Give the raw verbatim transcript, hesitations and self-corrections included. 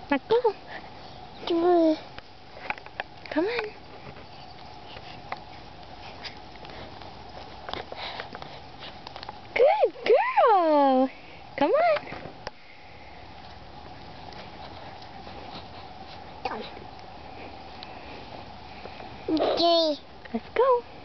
Let's go. Two. Come on. Good girl. Come on. Three. Let's go.